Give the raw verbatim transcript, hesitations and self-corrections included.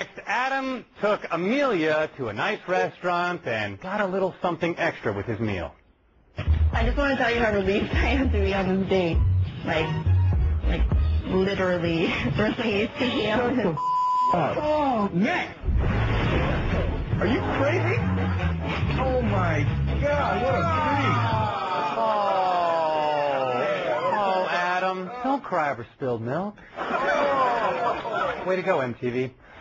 Adam took Amelia to a nice restaurant and got a little something extra with his meal. I just want to tell you how relieved I am to be on this date. Like, like, literally relieved to be on this. Oh, next! Are you crazy? Oh my God, what a Oh, oh, Adam, don't cry over spilled milk. Way to go, M T V.